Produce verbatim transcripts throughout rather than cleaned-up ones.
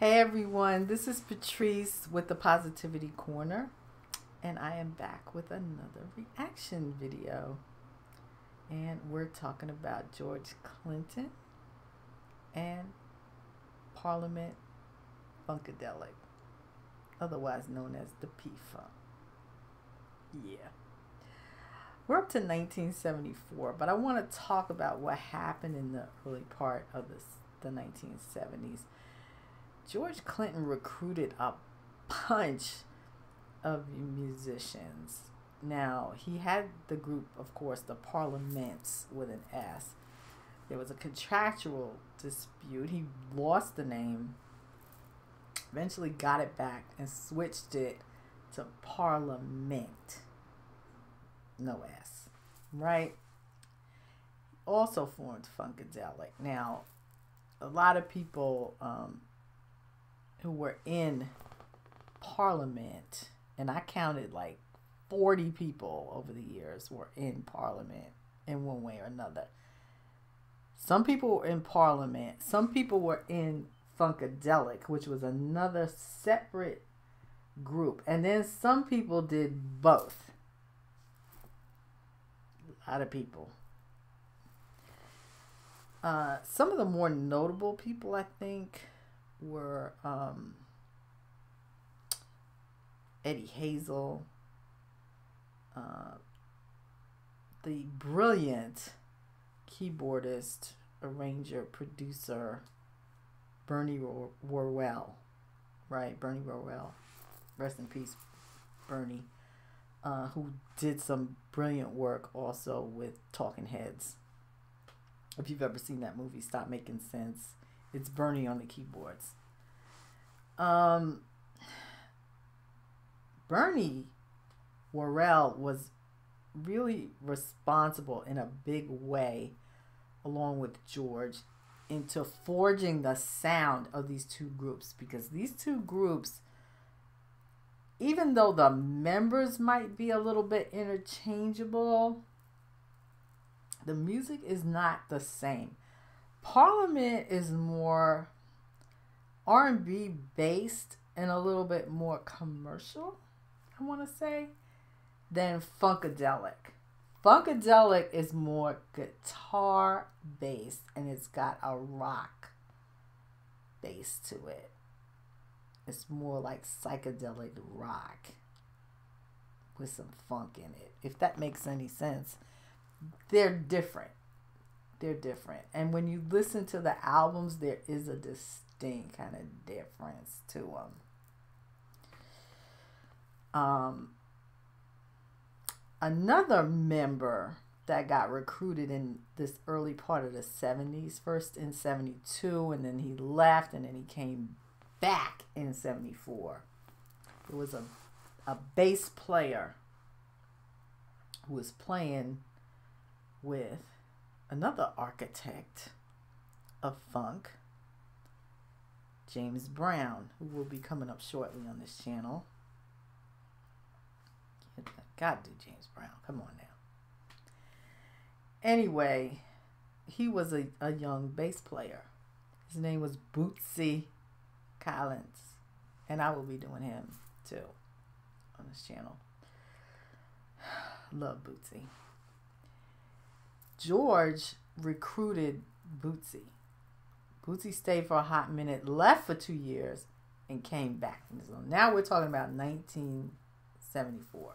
Hey everyone, this is Patrice with the Positivity Corner, and I am back with another reaction video. And we're talking about George Clinton and Parliament Funkadelic, otherwise known as the P-Funk. Yeah. We're up to nineteen seventy-four, but I want to talk about what happened in the early part of this, the nineteen seventies. George Clinton recruited a bunch of musicians. Now, he had the group, of course, the Parliaments with an S. There was a contractual dispute. He lost the name, eventually got it back, and switched it to Parliament. No S, right? Also formed Funkadelic. Now, a lot of people um, who were in Parliament, and I counted like forty people over the years were in Parliament in one way or another. Some people were in Parliament. Some people were in Funkadelic, which was another separate group. And then some people did both. A lot of people. Uh, some of the more notable people, I think, were um, Eddie Hazel, uh, the brilliant keyboardist, arranger, producer, Bernie Worrell, right? Bernie Worrell, rest in peace, Bernie, uh, who did some brilliant work also with Talking Heads. If you've ever seen that movie, Stop Making Sense, it's Bernie on the keyboards. Um, Bernie Worrell was really responsible in a big way, along with George, into forging the sound of these two groups. Because these two groups, even though the members might be a little bit interchangeable, the music is not the same. Parliament is more R and B based and a little bit more commercial, I want to say, than Funkadelic. Funkadelic is more guitar based and it's got a rock base to it. It's more like psychedelic rock with some funk in it, if that makes any sense. They're different. They're different. And when you listen to the albums, there is a distinct kind of difference to them. Um, another member that got recruited in this early part of the seventies, first in seventy-two, and then he left, and then he came back in seventy-four. It was a, a bass player who was playing with another architect of funk, James Brown, who will be coming up shortly on this channel. Gotta do James Brown. Come on now. Anyway, he was a, a young bass player. His name was Bootsy Collins, and I will be doing him too on this channel. Love Bootsy. George recruited Bootsy. Bootsy stayed for a hot minute, left for two years, and came back. So now we're talking about nineteen seventy-four.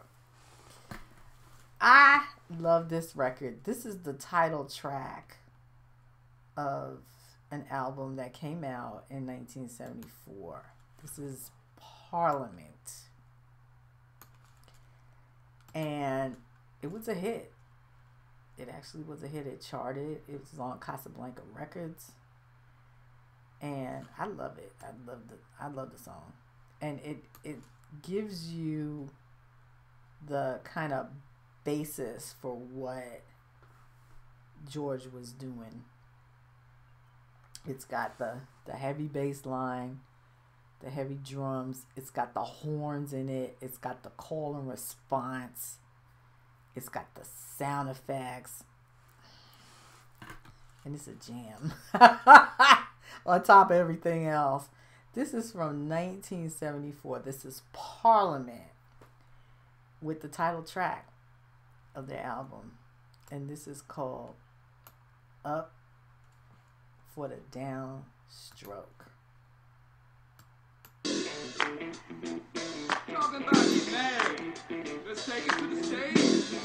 I love this record. This is the title track of an album that came out in nineteen seventy-four. This is Parliament. And it was a hit. It actually was a hit. It charted. It was on Casablanca Records, and I love it. I love the I love the song, and it it gives you the kind of basis for what George was doing. It's got the the heavy bass line, the heavy drums. It's got the horns in it. It's got the call and response. It's got the sound effects. And it's a jam. On top of everything else. This is from nineteen seventy-four. This is Parliament with the title track of their album. And this is called Up for the Downstroke. Talking about you married. Let's take it to the stage.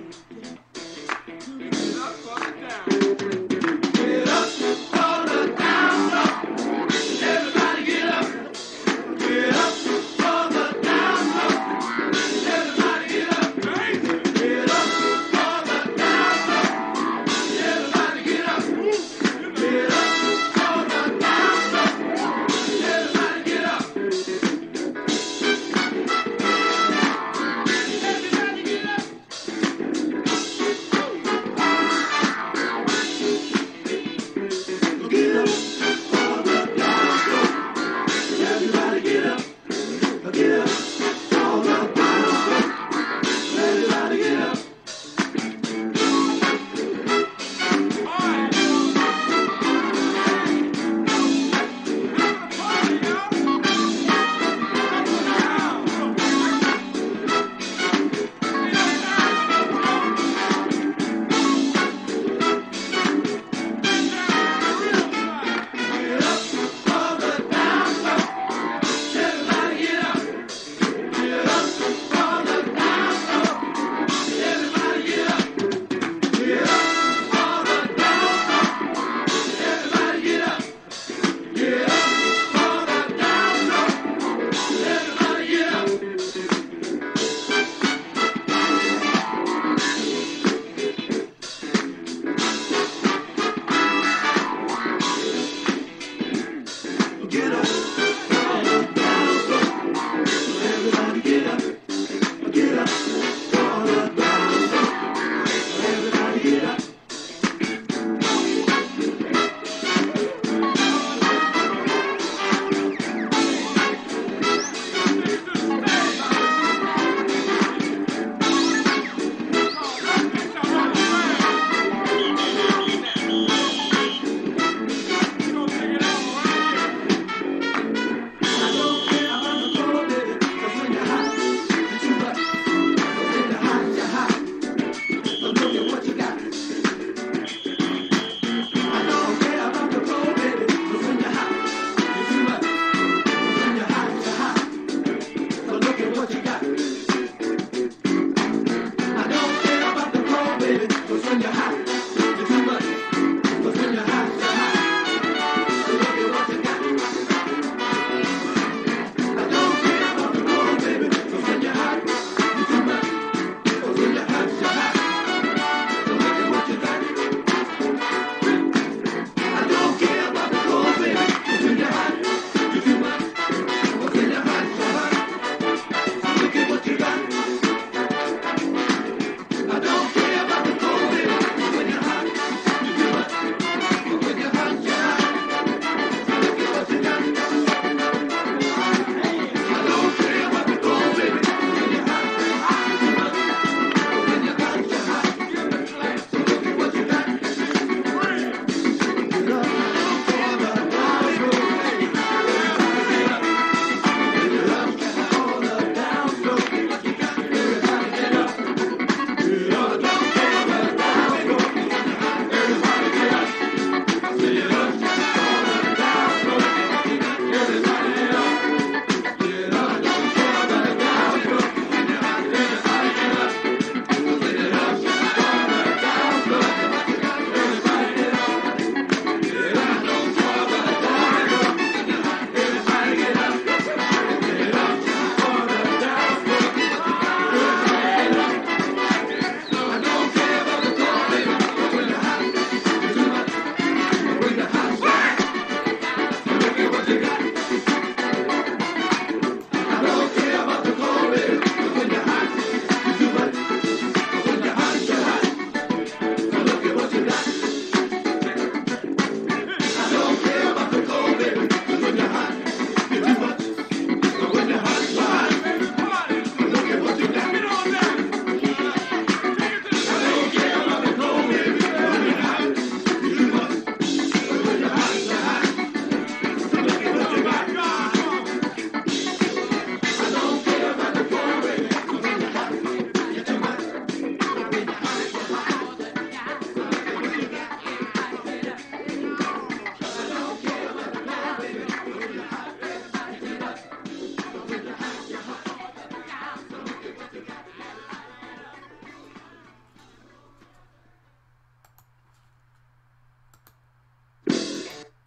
Get up for the down. Get up for the down. Everybody get up. Get up for the down. Everybody get up. Get up for the down. Everybody get up. Get up for the down. Everybody get up. Everybody get up.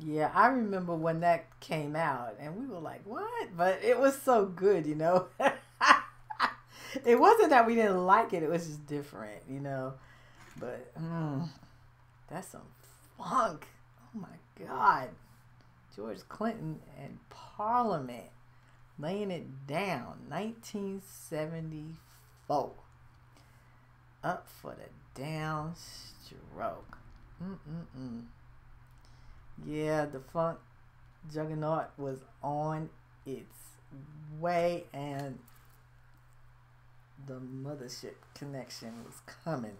Yeah, I remember when that came out, and we were like, "What?" But it was so good, you know. It wasn't that we didn't like it; it was just different, you know. But mm, that's some funk. Oh my God, George Clinton and Parliament laying it down, nineteen seventy-four. Up for the downstroke. Mm-mm-mm. Yeah, the funk juggernaut was on its way, and the mothership connection was coming.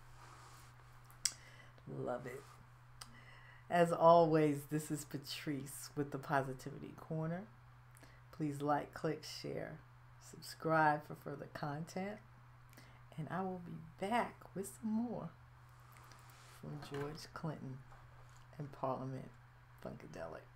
Love it. As always, this is Patrice with the Positivity Corner. Please like, click, share, subscribe for further content. And I will be back with some more from George Clinton and Parliament Funkadelic.